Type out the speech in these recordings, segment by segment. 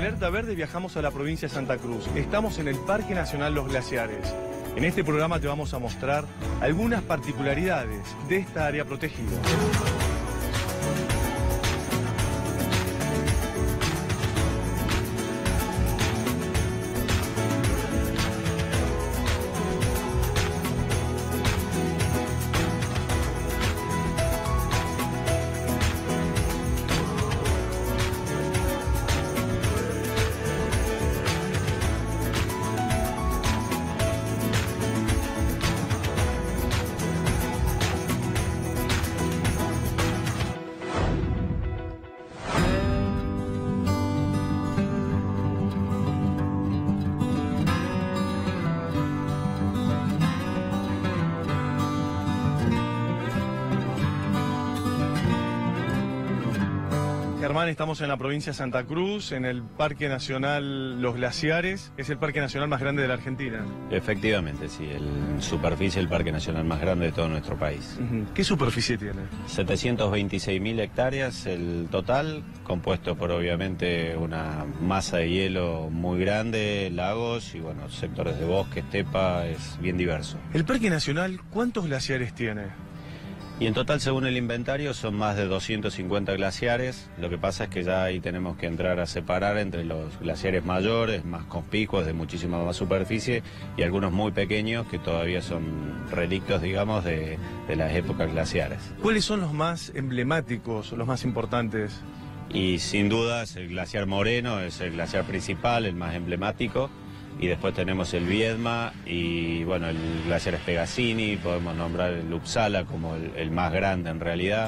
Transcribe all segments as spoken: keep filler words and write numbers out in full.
Alerta Verde viajamos a la provincia de Santa Cruz. Estamos en el Parque Nacional Los Glaciares. En este programa te vamos a mostrar algunas particularidades de esta área protegida. Germán, estamos en la provincia de Santa Cruz, en el Parque Nacional Los Glaciares. Es el parque nacional más grande de la Argentina. Efectivamente, sí, el superficie el parque nacional más grande de todo nuestro país. Uh-huh. ¿Qué superficie tiene? setecientas veintiséis mil hectáreas el total, compuesto por obviamente una masa de hielo muy grande, lagos y bueno, sectores de bosque, estepa, es bien diverso. ¿El Parque Nacional cuántos glaciares tiene? Y en total, según el inventario, son más de doscientos cincuenta glaciares. Lo que pasa es que ya ahí tenemos que entrar a separar entre los glaciares mayores, más conspicuos, de muchísima más superficie, y algunos muy pequeños que todavía son relictos, digamos, de, de las épocas glaciares. ¿Cuáles son los más emblemáticos, los más importantes? Y sin dudas, el glaciar Moreno es el glaciar principal, el más emblemático. Y después tenemos el Viedma y bueno, el glaciar Spegazzini, podemos nombrar el Uppsala como el, el más grande en realidad.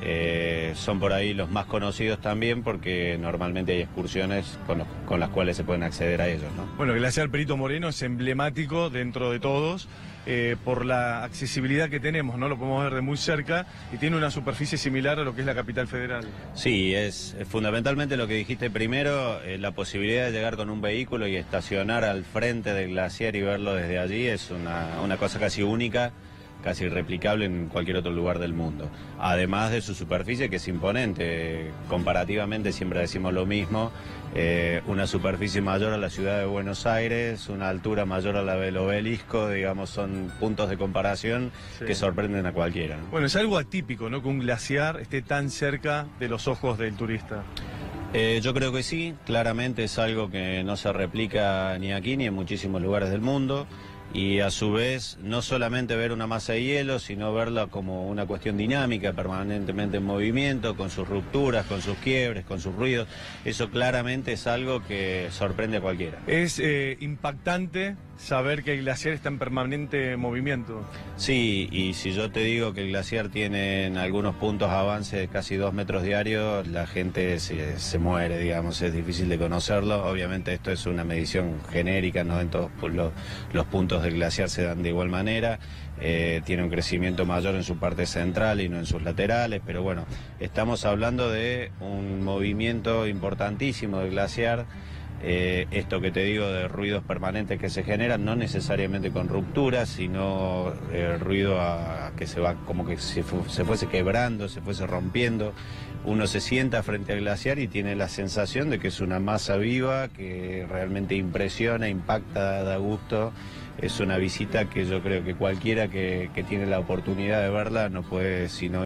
Eh, son por ahí los más conocidos también porque normalmente hay excursiones con, los, con las cuales se pueden acceder a ellos, ¿no? Bueno, el glaciar Perito Moreno es emblemático dentro de todos eh, por la accesibilidad que tenemos, ¿no? Lo podemos ver de muy cerca y tiene una superficie similar a lo que es la capital federal. Sí, es, es fundamentalmente lo que dijiste primero, eh, la posibilidad de llegar con un vehículo y estacionar al frente del glaciar y verlo desde allí es una, una cosa casi única, casi irreplicable en cualquier otro lugar del mundo. Además de su superficie, que es imponente, comparativamente siempre decimos lo mismo, eh, una superficie mayor a la ciudad de Buenos Aires, una altura mayor a la del obelisco, digamos, son puntos de comparación sí. que sorprenden a cualquiera, ¿no? Bueno, es algo atípico, ¿no?, que un glaciar esté tan cerca de los ojos del turista. Eh, yo creo que sí, claramente es algo que no se replica ni aquí ni en muchísimos lugares del mundo. Y a su vez, no solamente ver una masa de hielo, sino verla como una cuestión dinámica, permanentemente en movimiento, con sus rupturas, con sus quiebres, con sus ruidos. Eso claramente es algo que sorprende a cualquiera. Es eh, impactante saber que el glaciar está en permanente movimiento. Sí, y si yo te digo que el glaciar tiene en algunos puntos avance de casi dos metros diarios, la gente se, se muere, digamos, es difícil de conocerlo. Obviamente esto es una medición genérica, no en todos los, los puntos del glaciar se dan de igual manera. Eh, tiene un crecimiento mayor en su parte central y no en sus laterales, pero bueno, estamos hablando de un movimiento importantísimo del glaciar. Eh, esto que te digo de ruidos permanentes que se generan, no necesariamente con rupturas, sino eh, ruido a, a que se va como que se, fu se fuese quebrando, se fuese rompiendo. Uno se sienta frente al glaciar y tiene la sensación de que es una masa viva que realmente impresiona, impacta, da gusto. Es una visita que yo creo que cualquiera que, que tiene la oportunidad de verla no puede sino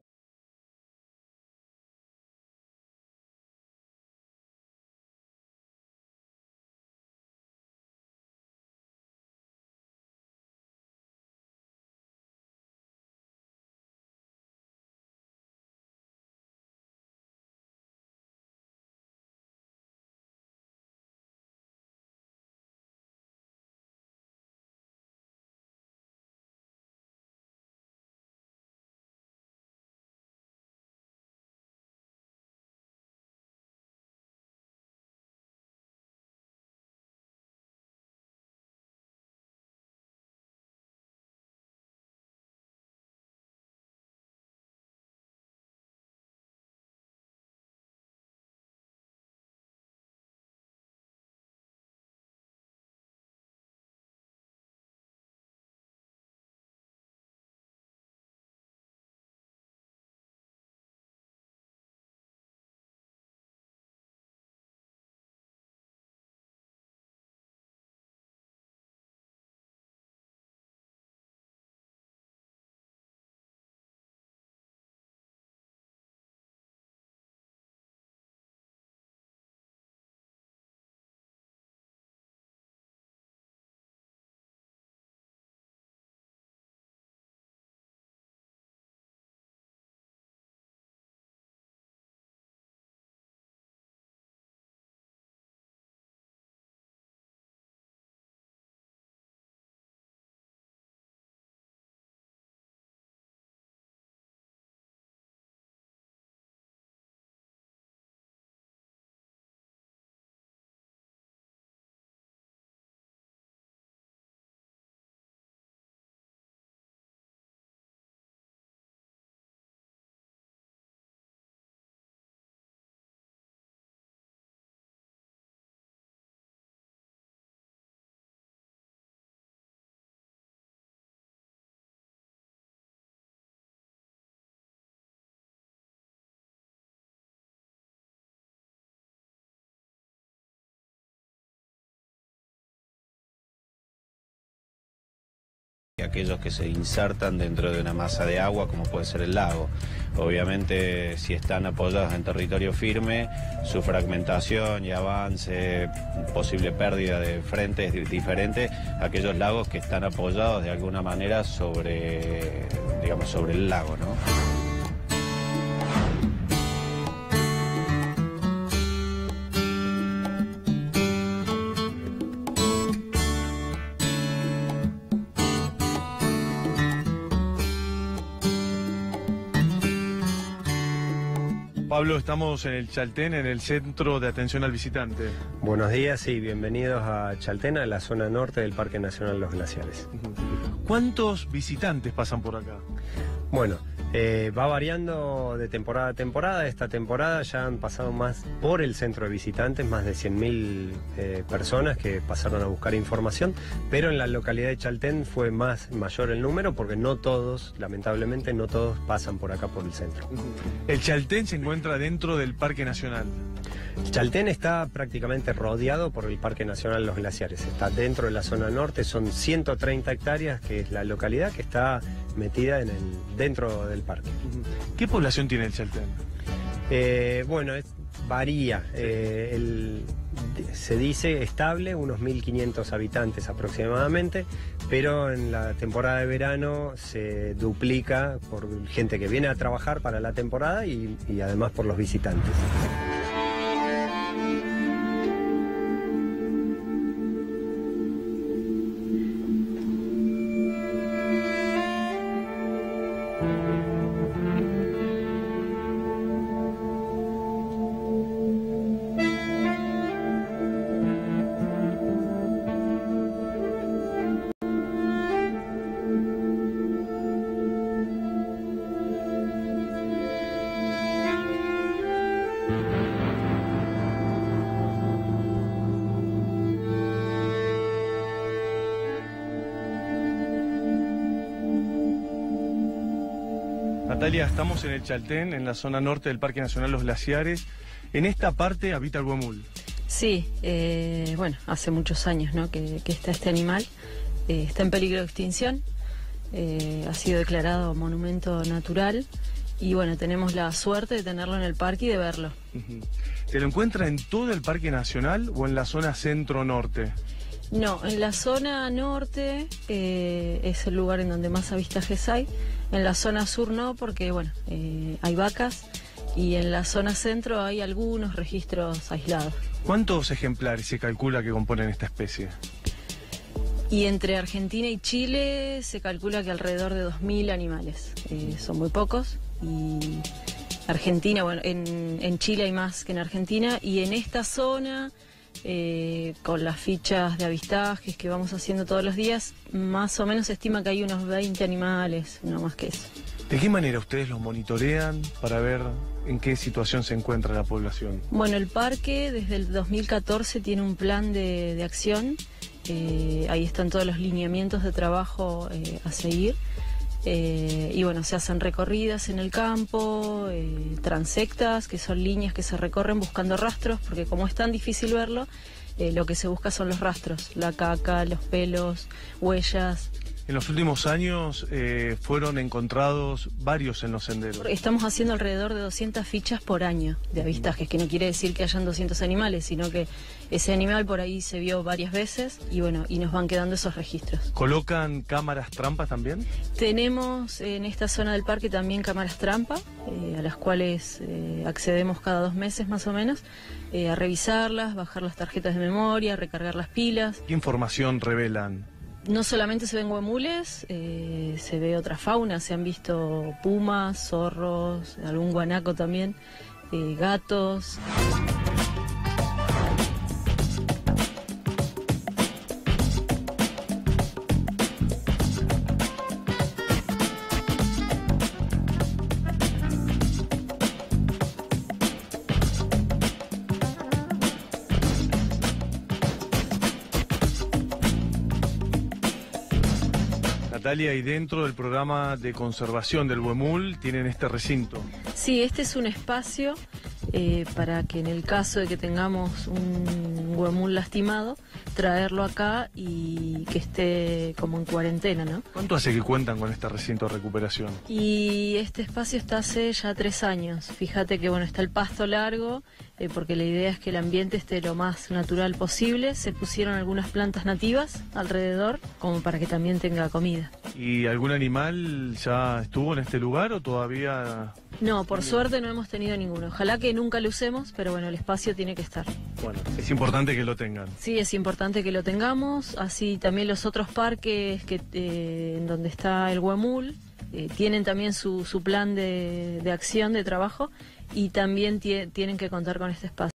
que aquellos que se insertan dentro de una masa de agua, como puede ser el lago. Obviamente, si están apoyados en territorio firme, su fragmentación y avance, posible pérdida de frentes diferentes, aquellos lagos que están apoyados de alguna manera sobre, digamos, sobre el lago, ¿no? Pablo, estamos en el Chaltén, en el Centro de Atención al Visitante. Buenos días y bienvenidos a Chaltén, a la zona norte del Parque Nacional Los Glaciares. ¿Cuántos visitantes pasan por acá? Bueno, eh, va variando de temporada a temporada. Esta temporada ya han pasado más por el centro de visitantes, más de cien mil eh, personas que pasaron a buscar información, pero en la localidad de Chaltén fue más mayor el número porque no todos, lamentablemente, no todos pasan por acá por el centro. El Chaltén se encuentra dentro del Parque Nacional. Chaltén está prácticamente rodeado por el Parque Nacional Los Glaciares. Está dentro de la zona norte, son ciento treinta hectáreas, que es la localidad que está metida en el, dentro del parque. ¿Qué población tiene el Chaltén? Eh, bueno, es, varía. Sí. Eh, el, se dice estable, unos mil quinientos habitantes aproximadamente, pero en la temporada de verano se duplica por gente que viene a trabajar para la temporada y, y además por los visitantes. Natalia, estamos en el Chaltén, en la zona norte del Parque Nacional Los Glaciares. En esta parte habita el huemul. Sí, eh, bueno, hace muchos años, ¿no?, que, que está este animal. Eh, está en peligro de extinción. Eh, ha sido declarado monumento natural. Y bueno, tenemos la suerte de tenerlo en el parque y de verlo. Uh-huh. ¿Te lo encuentra en todo el Parque Nacional o en la zona centro-norte? No, en la zona norte eh, es el lugar en donde más avistajes hay. En la zona sur no, porque bueno, eh, hay vacas. Y en la zona centro hay algunos registros aislados. ¿Cuántos ejemplares se calcula que componen esta especie? Y entre Argentina y Chile se calcula que alrededor de dos mil animales. Eh, son muy pocos. Y Argentina, bueno, en, en Chile hay más que en Argentina. Y en esta zona, eh, con las fichas de avistajes que vamos haciendo todos los días, más o menos se estima que hay unos veinte animales, no más que eso. ¿De qué manera ustedes los monitorean para ver en qué situación se encuentra la población? Bueno, el parque desde el dos mil catorce tiene un plan de, de acción. Eh, ahí están todos los lineamientos de trabajo eh, a seguir. Eh, y bueno, se hacen recorridas en el campo, eh, transectas, que son líneas que se recorren buscando rastros, porque como es tan difícil verlo, eh, lo que se busca son los rastros, la caca, los pelos, huellas. En los últimos años eh, fueron encontrados varios en los senderos. Estamos haciendo alrededor de doscientas fichas por año de avistajes, que no quiere decir que hayan doscientos animales, sino que ese animal por ahí se vio varias veces y bueno, y nos van quedando esos registros. ¿Colocan cámaras trampas también? Tenemos en esta zona del parque también cámaras trampa, eh, a las cuales eh, accedemos cada dos meses más o menos, eh, a revisarlas, bajar las tarjetas de memoria, recargar las pilas. ¿Qué información revelan? No solamente se ven huemules, eh, se ve otra fauna, se han visto pumas, zorros, algún guanaco también, eh, gatos. Natalia, y dentro del programa de conservación del huemul tienen este recinto. Sí, este es un espacio eh, para que en el caso de que tengamos un huemul lastimado, traerlo acá y que esté como en cuarentena, ¿no? ¿Cuánto hace que cuentan con este recinto de recuperación? Y este espacio está hace ya tres años. Fíjate que bueno, está el pasto largo, eh, porque la idea es que el ambiente esté lo más natural posible. Se pusieron algunas plantas nativas alrededor, como para que también tenga comida. ¿Y algún animal ya estuvo en este lugar o todavía...? No, por suerte no hemos tenido ninguno. Ojalá que nunca lo usemos, pero bueno, el espacio tiene que estar. Bueno, es importante que lo tengan. Sí, es importante que lo tengamos. Así también los otros parques que eh, en donde está el Huemul eh, tienen también su, su plan de, de acción, de trabajo, y también tienen que contar con este espacio.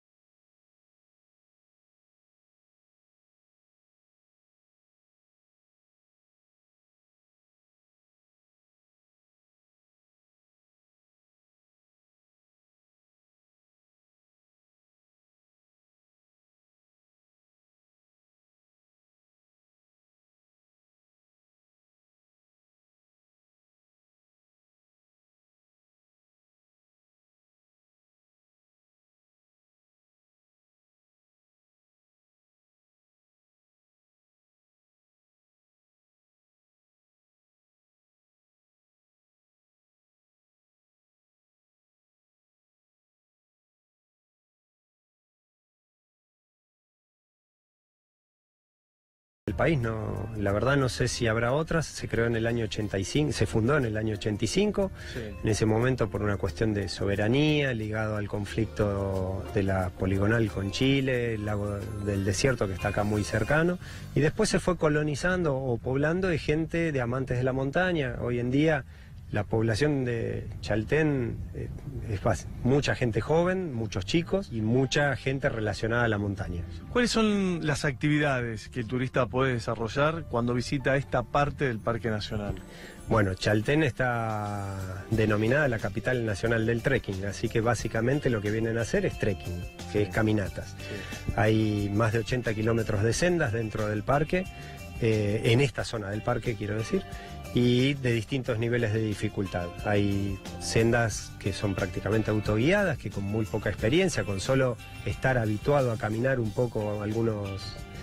El país, no, la verdad no sé si habrá otras. Se creó en el año ochenta y cinco, se fundó en el año ochenta y cinco, sí. En ese momento por una cuestión de soberanía, ligado al conflicto de la poligonal con Chile, el lago del desierto que está acá muy cercano, y después se fue colonizando o poblando de gente, de amantes de la montaña. Hoy en día la población de Chaltén eh, es mucha gente joven, muchos chicos y mucha gente relacionada a la montaña. ¿Cuáles son las actividades que el turista puede desarrollar cuando visita esta parte del Parque Nacional? Bueno, Chaltén está denominada la capital nacional del trekking, así que básicamente lo que vienen a hacer es trekking, que es caminatas. Sí. Hay más de ochenta kilómetros de sendas dentro del parque, eh, en esta zona del parque quiero decir, y de distintos niveles de dificultad. Hay sendas que son prácticamente autoguiadas, que con muy poca experiencia, con solo estar habituado a caminar un poco, algunos,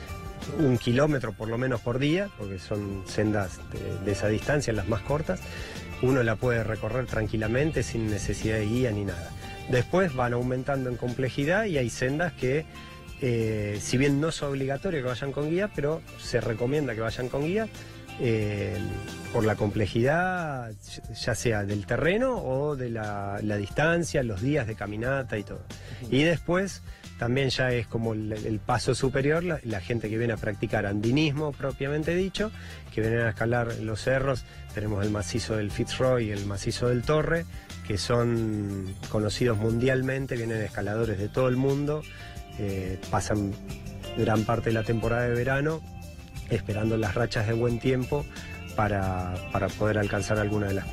un kilómetro por lo menos por día, porque son sendas de, de esa distancia, las más cortas, uno la puede recorrer tranquilamente sin necesidad de guía ni nada. Después van aumentando en complejidad y hay sendas que, eh, si bien no es obligatorio que vayan con guía, pero se recomienda que vayan con guía, Eh, por la complejidad, ya sea del terreno o de la, la distancia, los días de caminata y todo. Y después también ya es como el, el paso superior, la, la gente que viene a practicar andinismo propiamente dicho, que vienen a escalar los cerros. Tenemos el macizo del Fitzroy y el macizo del Torre, que son conocidos mundialmente, vienen escaladores de todo el mundo, eh, pasan gran parte de la temporada de verano esperando las rachas de buen tiempo para, para poder alcanzar alguna de las...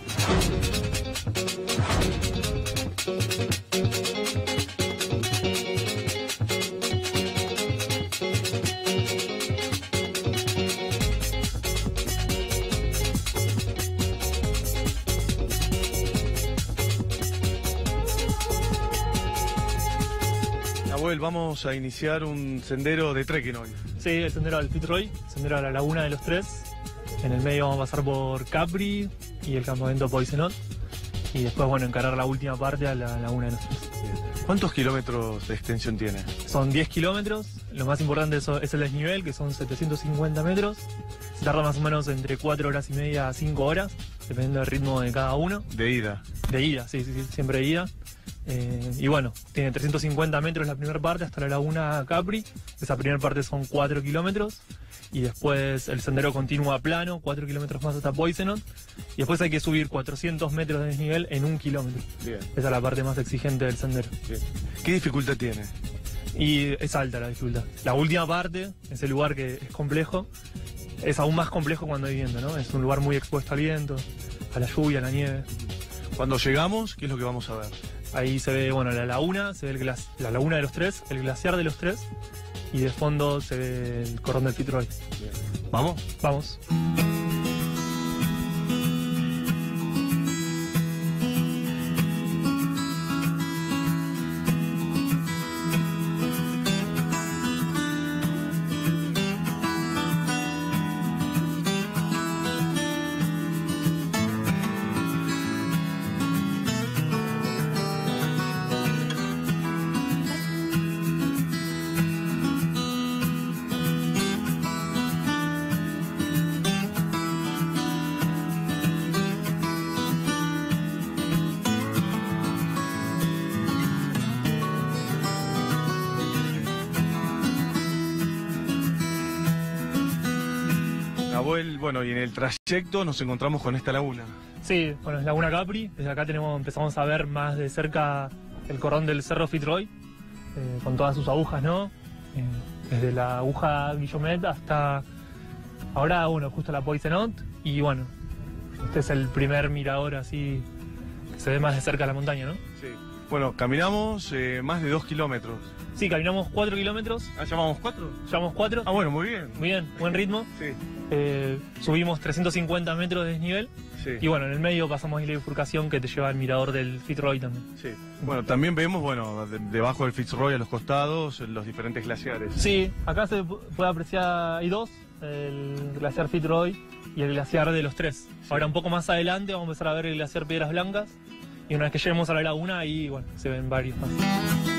Nahuel, vamos a iniciar un sendero de trekking hoy. Sí, el sendero al Fitzroy, sendero a la Laguna de los Tres. En el medio vamos a pasar por Capri y el campamento Poisenot. Y después, bueno, encarar la última parte a la Laguna de los Tres. ¿Cuántos kilómetros de extensión tiene? Son diez kilómetros. Lo más importante es el desnivel, que son setecientos cincuenta metros. Se tarda más o menos entre cuatro horas y media a cinco horas, dependiendo del ritmo de cada uno. ¿De ida? De ida, sí, sí, sí, siempre de ida. Eh, y bueno, tiene trescientos cincuenta metros la primera parte hasta la Laguna Capri. Esa primera parte son cuatro kilómetros. Y después el sendero continúa plano, cuatro kilómetros más hasta Poisenot. Y después hay que subir cuatrocientos metros de desnivel en un kilómetro. Bien. Esa es la parte más exigente del sendero. Bien. ¿Qué dificultad tiene? Y es alta la dificultad. La última parte, ese lugar que es complejo, es aún más complejo cuando hay viento, ¿no? Es un lugar muy expuesto al viento, a la lluvia, a la nieve. Cuando llegamos, ¿qué es lo que vamos a ver? Ahí se ve, bueno, la laguna, se ve el gla- la Laguna de los Tres, el glaciar de los Tres, y de fondo se ve el cordón del Fitzroy. ¿Vamos? Vamos. Nahuel, bueno, y en el trayecto nos encontramos con esta laguna. Sí, bueno, es Laguna Capri. Desde acá tenemos, empezamos a ver más de cerca el cordón del Cerro Fitzroy, eh, con todas sus agujas, ¿no? Eh, desde la aguja Guillomet hasta ahora, bueno, justo la Poisenot. Y bueno, este es el primer mirador así que se ve más de cerca la montaña, ¿no? Sí. Bueno, caminamos eh, más de dos kilómetros. Sí, caminamos cuatro kilómetros. Ah, ¿llamamos cuatro? Llevamos cuatro. Ah, bueno, muy bien. Muy bien, buen ritmo. Sí. Eh, subimos trescientos cincuenta metros de desnivel. Sí. Y bueno, en el medio pasamos ahí la bifurcación que te lleva al mirador del Fitzroy también. Sí. Bueno, también vemos, bueno, de- debajo del Fitzroy a los costados, los diferentes glaciares. Sí, acá se pu- puede apreciar, hay dos, el glaciar Fitzroy y el glaciar de los tres. Ahora un poco más adelante vamos a empezar a ver el glaciar Piedras Blancas y una vez que lleguemos a la laguna ahí, bueno, se ven varios más.